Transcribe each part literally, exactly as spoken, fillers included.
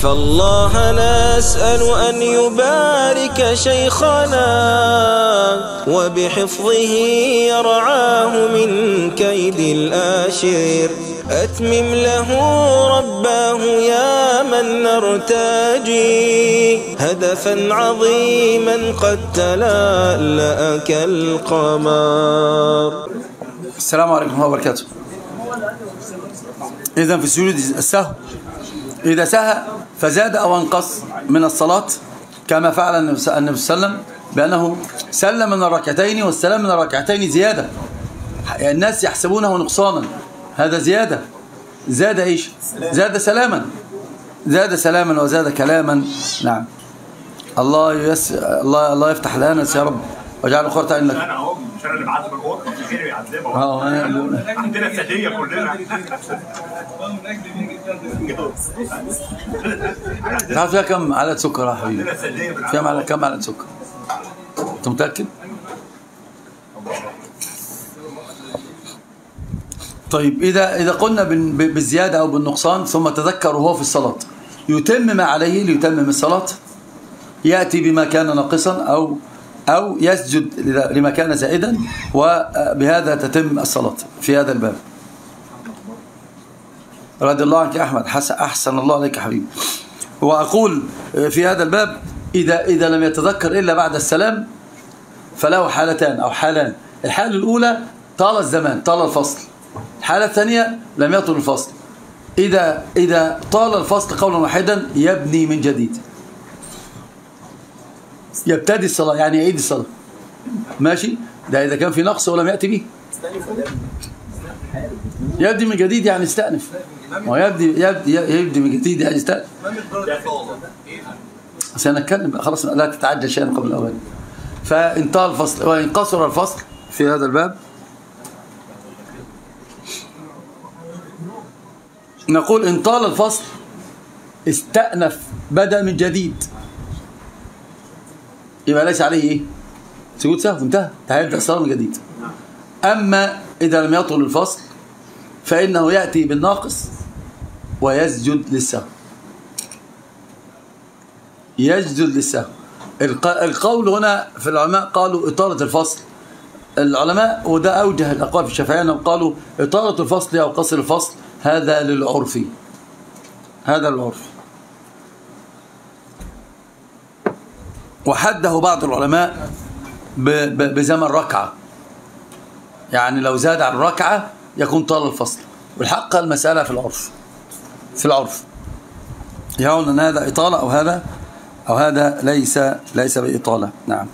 فالله نسأل أن يبارك شيخنا وبحفظه يرعاه من كيد الآشر. أتمم له رباه يا من نرتجي هدفا عظيما قد تلألأ كالقمر. السلام عليكم ورحمة الله وبركاته. إذن في سجود السهو إذا سهى فزاد أو انقص من الصلاة كما فعل النبي صلى الله عليه وسلم بأنه سلم من الركعتين والسلام من الركعتين زيادة. الناس يحسبونه نقصانا، هذا زيادة. زاد إيش؟ زاد سلاما، زاد سلاما وزاد كلاما. نعم. الله يس الله الله يفتح لنا يا رب واجعله خير عندك. انا اهو مش انا اللي بعذب القط في غيري بيعذبه. اه عندنا سجيه كلنا. تعرف فيها كم معلقه سكر يا حبيبي؟ عندنا سجيه فيها معلقه كم معلقه سكر؟ انت متاكد؟ طيب اذا اذا قلنا بالزياده او بالنقصان ثم تذكر وهو في الصلاه يتم ما عليه ليتمم الصلاه، ياتي بما كان ناقصا او أو يسجد لما كان زائدا، وبهذا تتم الصلاة في هذا الباب. رضي الله عنك يا أحمد، أحسن الله عليك يا حبيبي. وأقول في هذا الباب إذا إذا لم يتذكر إلا بعد السلام فله حالتان أو حالان. الحالة الأولى طال الزمان، طال الفصل. الحالة الثانية لم يطل الفصل. إذا إذا طال الفصل قولا واحدا يبني من جديد، يبتدي الصلاة، يعني يعيد الصلاة. ماشي؟ ده إذا كان في نقص ولم يأتي به. يبدي من جديد يعني استأنف. ما يبدي يبدي يبدي من جديد يعني استأنف. سنتكلم خلاص، لا تتعجل شيئا قبل الأوان. فإن طال الفصل وإن قصر الفصل في هذا الباب نقول إن طال الفصل استأنف بدأ من جديد، يبقى ليس عليه ايه؟ سجود سهو، انتهى، هيبدا الصلاه من جديد. اما اذا لم يطل الفصل فانه ياتي بالناقص ويسجد للسهو، يسجد للسهو. القول هنا في العلماء قالوا اطاله الفصل. العلماء وده اوجه الاقوال في الشافعيه قالوا اطاله الفصل او قصر الفصل هذا للعرف، هذا للعرف. وحده بعض العلماء بزمن ركعة، يعني لو زاد عن ركعة يكون طال الفصل. والحق المسألة في العرف، في العرف يقول أن هذا إطالة أو هذا أو هذا ليس ليس بإطالة. نعم.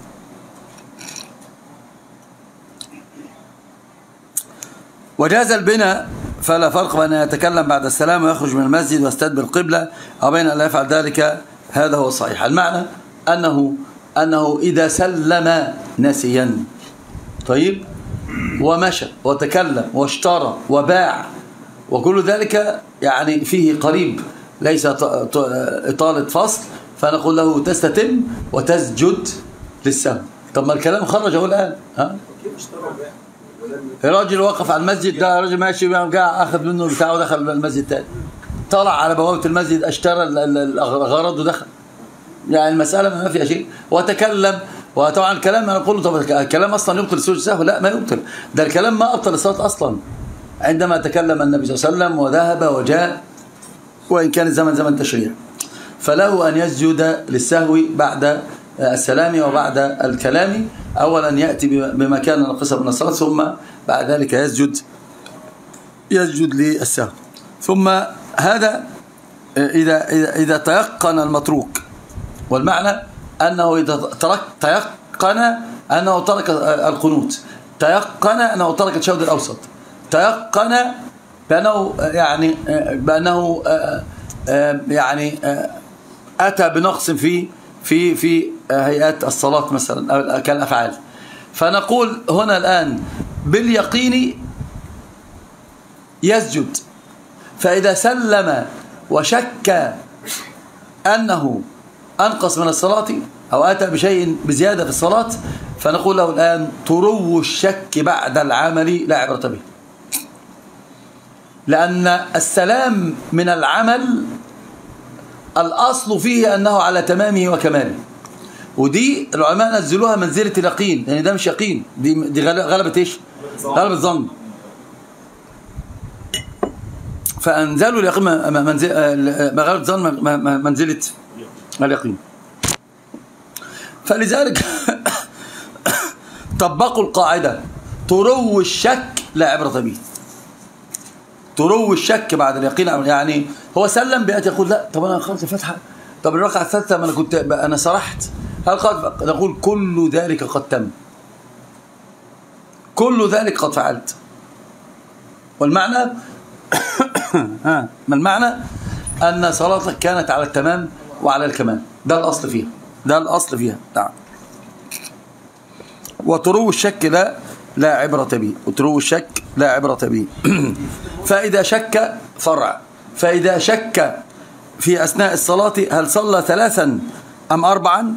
وجاز البناء فلا فرق بين أن يتكلم بعد السلام ويخرج من المسجد ويستدبر القبلة أو بين أن لا يفعل ذلك، هذا هو الصحيح. المعنى أنه أنه إذا سلم نسيا طيب ومشى وتكلم واشترى وباع وكل ذلك يعني فيه قريب ليس إطالة فصل، فنقول له تستتم وتسجد للسهو. طب ما الكلام خرجه الآن. ها؟ الراجل وقف على المسجد، ده راجل ماشي جاء أخذ منه بتاعه ودخل المسجد تاني، طلع على بوابة المسجد اشترى الأغراض ودخل، يعني المسألة ما فيها شيء. وتكلم، وطبعا الكلام أنا أقول له طب الكلام أصلا يبطل سجود السهو؟ لا ما يبطل، ده الكلام ما أبطل الصلاة أصلا. عندما تكلم النبي صلى الله عليه وسلم وذهب وجاء وإن كان الزمن زمن تشريع، فله أن يسجد للسهو بعد السلام وبعد الكلام. أولا يأتي بما كان ناقصا من الصلاة، ثم بعد ذلك يسجد يسجد للسهو. ثم هذا إذا إذا إذا تيقن المتروك، والمعنى أنه إذا ترك تيقن أنه ترك القنوت، تيقن أنه ترك التشهد الأوسط، تيقن بأنه يعني بأنه يعني أتى بنقص في في في هيئات الصلاة مثلا كالأفعال. فنقول هنا الآن باليقين يسجد. فإذا سلم وشك أنه أنقص من الصلاة أو أتى بشيء بزيادة في الصلاة، فنقول له الآن ترو الشك بعد العمل لا عبرة به، لأن السلام من العمل الأصل فيه أنه على تمامه وكماله. ودي العلماء نزلوها منزلة اليقين، يعني ده مش يقين، دي دي غلبة ايش؟ غلبة ظن. فأنزلوا اليقين منزل غلبة ظن منزلة اليقين. فلذلك طبقوا القاعدة ترو الشك لا عبرة به. ترو الشك بعد اليقين، يعني هو سلم بيأتي يقول لا طب أنا خلص الفاتحة، طب الركعة الثالثة ما أنا كنت أنا سرحت، هل قد نقول كل ذلك قد تم، كل ذلك قد فعلت. والمعنى ما المعنى؟ أن صلاتك كانت على التمام وعلى الكمال، ده الأصل فيها، ده الأصل فيها. نعم. وترو الشك لا لا عبرة به، وترو الشك لا عبرة به. فإذا شك فرع، فإذا شك في أثناء الصلاة هل صلى ثلاثا أم أربعا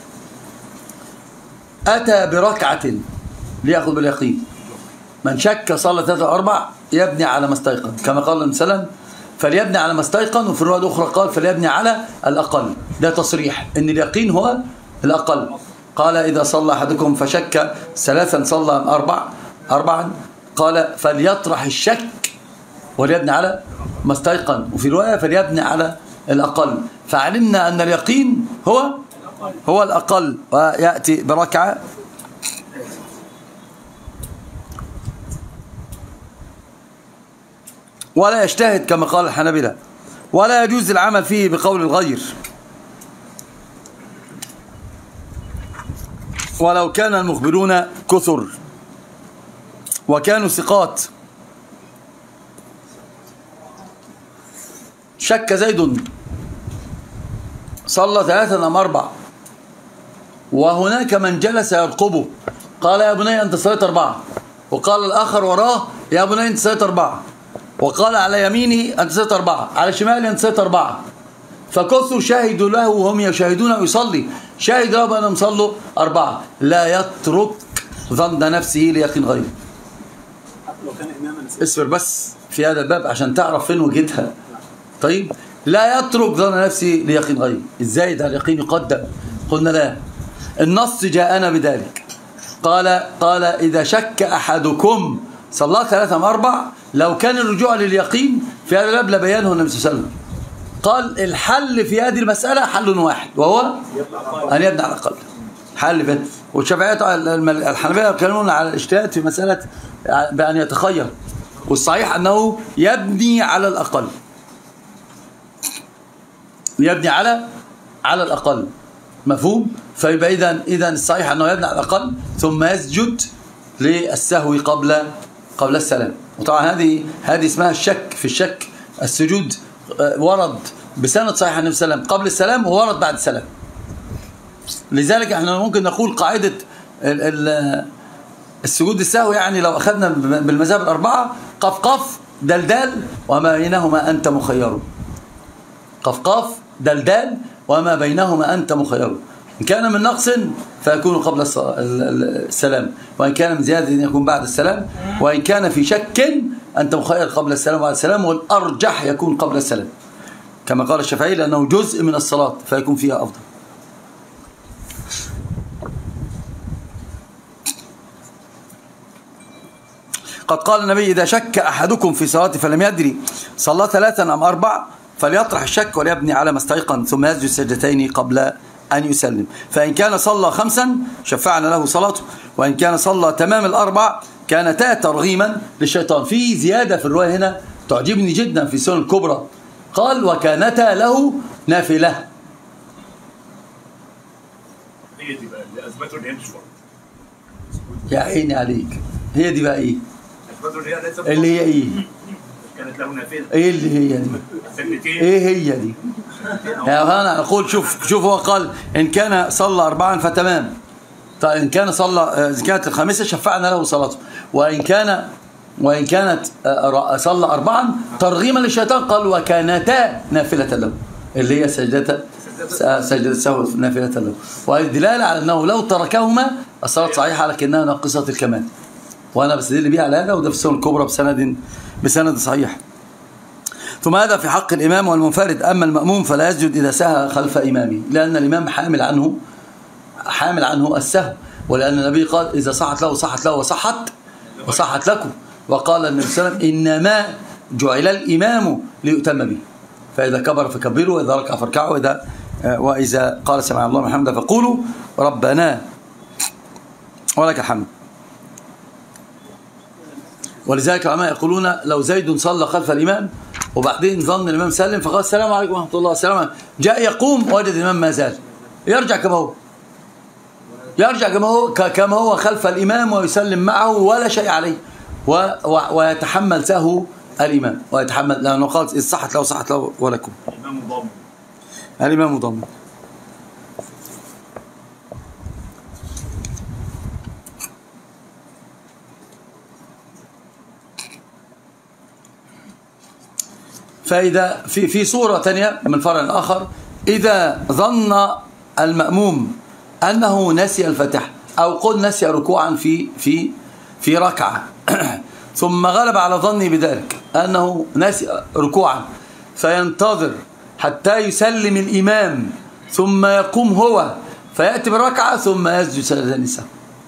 أتى بركعة ليأخذ باليقين. من شك صلى ثلاثة أو أربع يبني على ما استيقن، كما قال النبي صلى الله عليه وسلم فليبني على ما استيقن، وفي الرواية الأخرى قال فليبني على الأقل. ده تصريح أن اليقين هو الأقل. قال إذا صلى أحدكم فشك ثلاثا صلى أم أربع أربعا قال فليطرح الشك وليبني على ما استيقن، وفي رواية فليبني على الأقل. فعلمنا أن اليقين هو هو الأقل، ويأتي بركعة. ولا يجتهد كما قال الحنابلة، ولا يجوز العمل فيه بقول الغير ولو كان المخبرون كثر وكانوا ثقات. شك زيد صلى ثلاثا أم أربع، وهناك من جلس يرقبه قال يا بني أنت صليت أربعة، وقال الآخر وراه يا بني أنت صليت أربعة، وقال على يمينه أنت صليت أربعة، على شماله أنت صليت أربعة. فكثوا شاهدوا له وهم يشاهدون ويصلي، شاهد له بأنهم صلوا أربعة. لا يترك ظن نفسه ليقين غيره. اسفر بس في هذا الباب عشان تعرف فين وجدها. طيب، لا يترك ظن نفسه ليقين غيره. ازاي ده اليقين يقدم؟ قلنا لا، النص جاءنا بذلك. قال قال إذا شك أحدكم صلى ثلاثة أم أربع، لو كان الرجوع لليقين في هذا الباب لبيانه النبي صلى الله عليه وسلم. قال الحل في هذه المسألة حل واحد، وهو أن يبني على الأقل. حل فيه. والشافعية الحنابلة يتكلمون على الاجتهاد في مسألة بأن يتخير، والصحيح أنه يبني على الأقل، يبني على على الأقل. مفهوم؟ فيبقى إذن إذن الصحيح أنه يبني على الأقل ثم يسجد للسهو قبل قبل السلام. وطبعا هذه هذه اسمها الشك. في الشك السجود ورد بسند صحيح عن النبي صلى الله عليه وسلم قبل السلام وورد بعد السلام. لذلك احنا ممكن نقول قاعدة السجود السهو، يعني لو أخذنا بالمذاهب الأربعة قف قف دلدال وما بينهما أنت مخير. قف قف دلدال وما بينهما أنت مخير. إن كان من نقص فيكون قبل السلام، وإن كان من زيادة يكون بعد السلام، وإن كان في شك أنت مخير قبل السلام وبعد السلام، والأرجح يكون قبل السلام كما قال الشافعي لأنه جزء من الصلاة فيكون فيها أفضل. قد قال النبي إذا شك أحدكم في صلاته فلم يدري صلى ثلاثا أم أربع فليطرح الشك وليبني على ما استيقن ثم يسجد سجدتين قبل أن يسلم. فإن كان صلى خمسا شفعنا له صلاته، وإن كان صلى تمام الأربع كانتا ترغيما للشيطان. في زيادة في الرواية هنا تعجبني جدا في السنن الكبرى، قال وكانتا له نافلة. هي دي بقى اللي اثبتوا ان هي مش فرض. يا عيني عليك، هي دي بقى ايه؟ اثبتوا ان هي ليست فرض. اللي هي ايه؟ كانت له نافله. ايه اللي هي دي؟ سنتين. ايه هي دي؟ يا انا اقول شوف شوف هو قال ان كان صلى اربعا فتمام. طيب ان كان صلى اذا كانت الخامسه شفعنا له صلاته، وان كان وان كانت صلى اربعا ترغيما للشيطان قال وكانتا نافله له، اللي هي سجدة سجدة السهو نافله له. وهذه دلاله على انه لو تركهما الصلاه صحيحه لكنها ناقصه الكمال. وانا بستدل بيها على هذا، وده في السنن الكبرى بسند بسند صحيح. ثم هذا في حق الإمام والمنفرد. أما المأموم فلا يسجد إذا سهى خلف إمامه، لأن الإمام حامل عنه حامل عنه السهو، ولأن النبي قال إذا صحت له صحت له وصحت وصحت لكم، وقال النبي صلى الله عليه وسلم إنما جعل الإمام ليؤتم به، فإذا كبر فكبروا، وإذا ركع فاركعوا، وإذا وإذا قال سمع الله الحمد فقولوا ربنا ولك الحمد. ولذلك العلماء يقولون لو زيد صلى خلف الإمام وبعدين ظن الإمام سلم فقال السلام عليكم ورحمة الله السلام، جاء يقوم وجد الإمام ما زال، يرجع كما هو يرجع كما هو كما هو خلف الإمام ويسلم معه ولا شيء عليه، ويتحمل سهو الإمام ويتحمل، لأنه قال إذ صحت له صحت له ولكم. الإمام ضامن الإمام ضامن. فإذا في في صورة ثانية من فرع آخر، إذا ظن المأموم أنه نسي الفاتحة أو قل نسي ركوعا في في في ركعة ثم غلب على ظني بذلك أنه نسي ركوعا، فينتظر حتى يسلم الإمام ثم يقوم هو فيأتي بالركعة ثم يسجد سجدة النساء،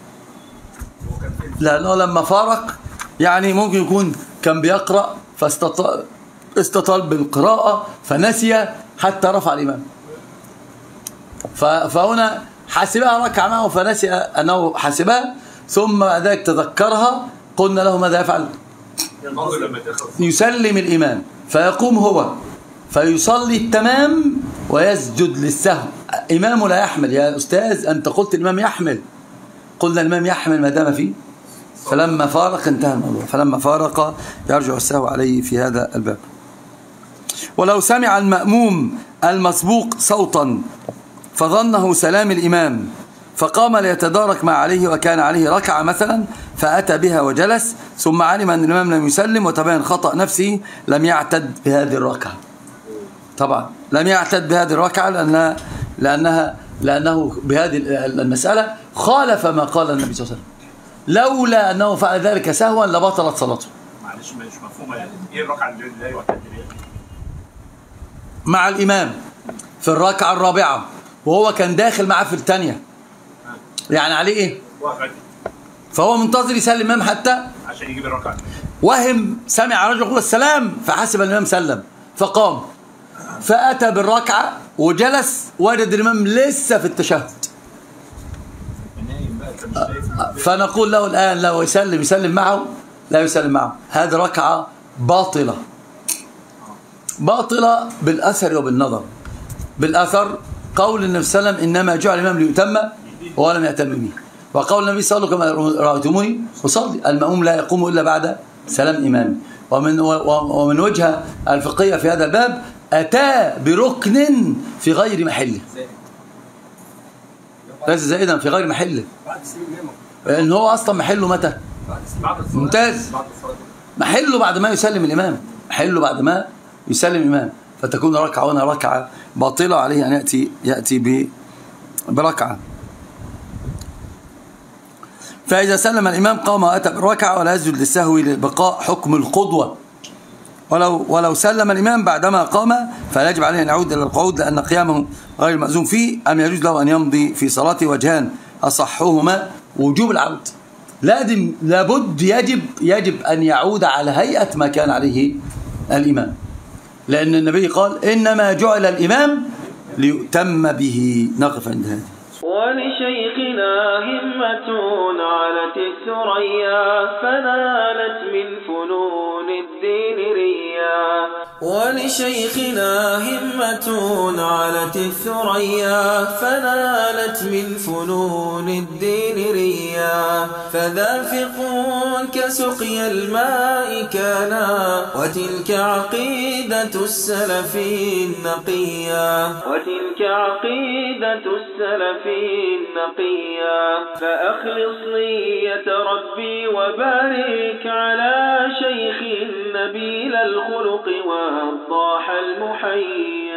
لأنه لما فارق يعني ممكن يكون كان بيقرأ فاستطاع استطال بالقراءة فنسي حتى رفع الإمام، فهنا حسبها ركعة معه فنسي أنه حسبها، ثم بعد ذلك تذكرها، قلنا له ماذا يفعل؟ يسلم الإمام فيقوم هو فيصلي التمام ويسجد للسهو. إمامه لا يحمل يا أستاذ، أنت قلت الإمام يحمل، قلنا الإمام يحمل ما دام فيه، فلما فارق انتهى الموضوع، فلما فارق يرجع السهو عليه في هذا الباب. ولو سمع المأموم المسبوق صوتا فظنه سلام الإمام فقام ليتدارك ما عليه وكان عليه ركعة مثلا فأتى بها وجلس ثم علم أن الإمام لم يسلم وتبين خطأ نفسه، لم يعتد بهذه الركعة. طبعا لم يعتد بهذه الركعة لأنها لأنها لأنه بهذه المسألة خالف ما قال النبي صلى الله عليه وسلم، لولا أنه فعل ذلك سهوا لبطلت صلاته. معلش مش مفهومة يعني ايه الركعة اللي لا يعتد بها؟ مع الإمام في الركعة الرابعة وهو كان داخل معاه في الثانية، يعني عليه ايه؟ فهو منتظر يسلم الإمام حتى عشان يجيب الركعة، وهم سمع رجل يقول السلام فحسب الإمام سلم فقام فأتى بالركعة وجلس وجد الإمام لسه في التشهد، فنقول له الآن لو يسلم يسلم معه لا يسلم معه، هذه ركعة باطلة باطلة بالأثر وبالنظر. بالأثر قول النبي صلى الله عليه وسلم إنما جعل الإمام ليؤتم ولم يأتم به، وقول النبي صلى الله عليه وسلم كما رأيتموني أصلي، المأموم لا يقوم إلا بعد سلام إمامه. ومن ومن وجهة الفقهية في هذا الباب أتى بركن في غير محله، ليس زائدا في غير محله، لأن هو أصلا محله متى؟ ممتاز، محله بعد ما يسلم الإمام، محله بعد ما يسلم الإمام، فتكون ركعة هنا ركعة باطلة، عليه أن يأتي يأتي بركعة. فإذا سلم الإمام قام وأتى بالركعة ولا يسجد للسهو لبقاء حكم القدوة، ولو ولو سلم الإمام بعدما قام فلا يجب عليه أن يعود إلى القعود لأن قيامه غير مأذون فيه، أم يجوز له أن يمضي في صلاته وجهان أصحهما وجوب العود، لازم لابد يجب يجب أن يعود على هيئة ما كان عليه الإمام، لأن النبي قال إنما جعل الإمام ليؤتم به. نقف عند هذا. ولشيخنا همة علت الثريا فنالت من فنون الدين ريا، ولشيخنا همة علت الثريا فنالت من فنون الدين ريا، فذا فقه كسقي الماء كان وتلك عقيدة السلف النقيا، وتلك عقيدة السلف النقيا، فأخلص نية ربي وبارك على شيخ نبيل الخلق والضاح المحيا.